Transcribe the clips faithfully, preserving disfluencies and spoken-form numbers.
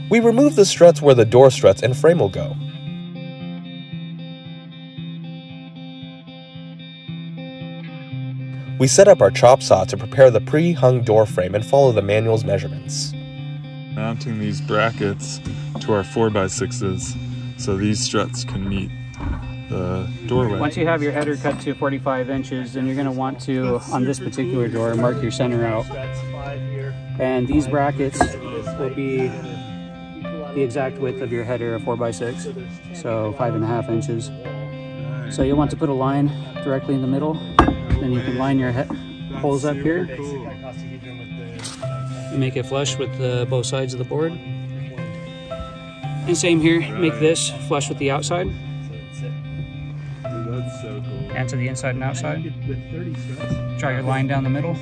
We remove the struts where the door struts and frame will go. We set up our chop saw to prepare the pre-hung door frame and follow the manual's measurements. Mounting these brackets to our four by sixes so these struts can meet the doorway. Once you have your header cut to forty-five inches, then you're going to want to, on this particular door, mark your center out. And these brackets will be the exact width of your header of four by six, so five and a half inches. So you'll want to put a line directly in the middle. Then you can line your holes up here. Make it flush with the, both sides of the board. And same here, make this flush with the outside. And to the inside and outside. Draw your line down the middle.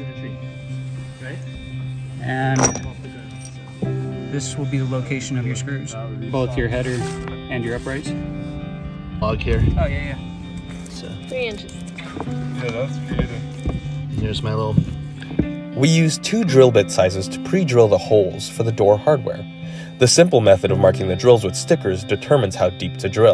And this will be the location of your screws, both your header and your uprights. Log here. Oh yeah, yeah. So. Three inches. Yeah, that's beautiful. Here's my little... We use two drill bit sizes to pre-drill the holes for the door hardware. The simple method of marking the drills with stickers determines how deep to drill.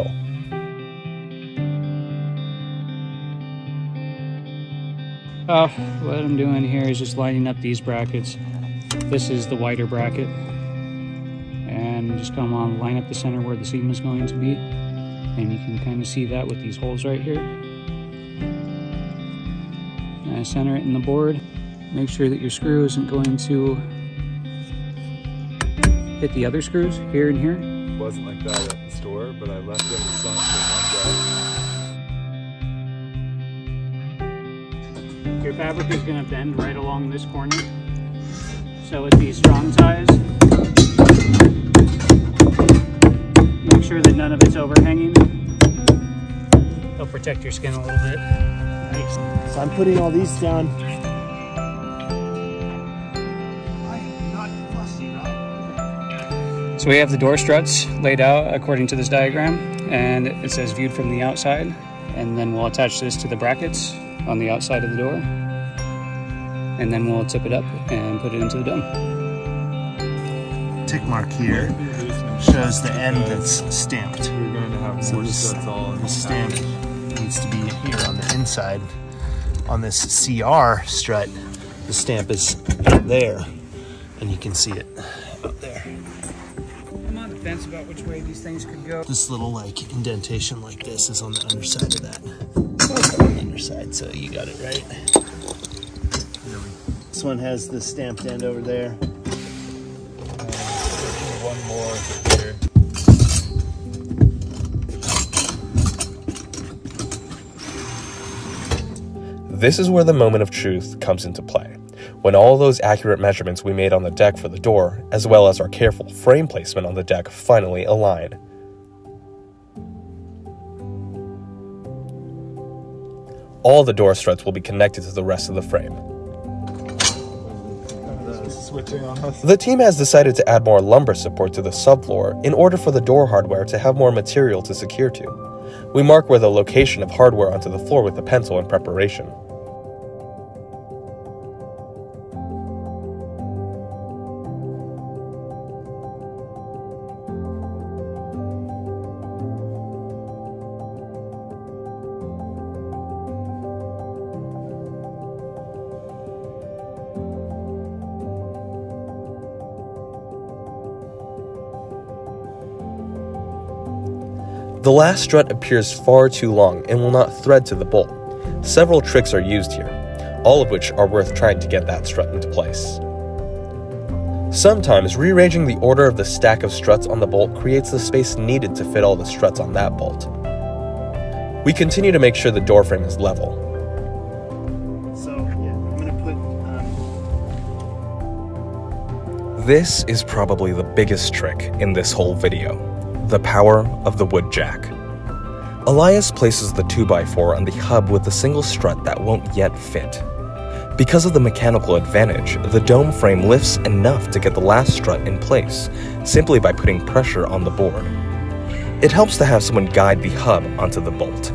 Oh, what I'm doing here is just lining up these brackets. This is the wider bracket. And just come on, line up the center where the seam is going to be. And you can kind of see that with these holes right here. And I center it in the board. Make sure that your screw isn't going to hit the other screws here and here. It wasn't like that at the store, but I left it in the sun for one day. Your fabric is going to bend right along this corner. So with these strong ties, make sure that none of it's overhanging. It'll protect your skin a little bit. Nice. So I'm putting all these down. So we have the door struts laid out according to this diagram, and it says viewed from the outside, and then we'll attach this to the brackets on the outside of the door, and then we'll tip it up and put it into the dome. Tick mark here shows the end that's stamped. We're going to have So more this, struts all in the the stamp needs to be here on the inside. On this C R strut, the stamp is out there, and you can see it out there. I'm on the fence about which way these things could go. This little like indentation like this is on the underside of that. On the underside, so you got it right. This one has the stamped end over there. one more here. This is where the moment of truth comes into play, when all those accurate measurements we made on the deck for the door, as well as our careful frame placement on the deck, finally align. All the door struts will be connected to the rest of the frame. The team has decided to add more lumbar support to the subfloor in order for the door hardware to have more material to secure to. We mark where the location of hardware onto the floor with a pencil in preparation. The last strut appears far too long and will not thread to the bolt. Several tricks are used here, all of which are worth trying to get that strut into place. Sometimes rearranging the order of the stack of struts on the bolt creates the space needed to fit all the struts on that bolt. We continue to make sure the door frame is level. So yeah, I'm gonna put. Um... This is probably the biggest trick in this whole video. The power of the wood jack. Elias places the two by four on the hub with a single strut that won't yet fit. Because of the mechanical advantage, the dome frame lifts enough to get the last strut in place, simply by putting pressure on the board. It helps to have someone guide the hub onto the bolt.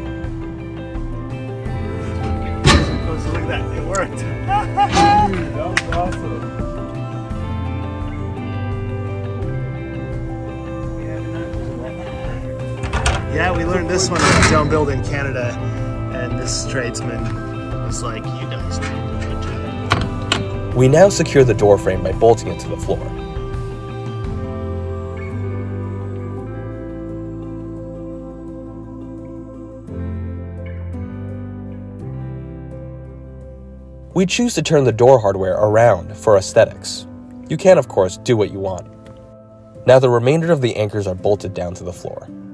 Oh, so look at that, it worked. Dude, that was awesome. Yeah, we learned this one at Dome Build in Canada, and this tradesman was like, you guys did a good job. We now secure the door frame by bolting it to the floor. We choose to turn the door hardware around for aesthetics. You can, of course, do what you want. Now the remainder of the anchors are bolted down to the floor.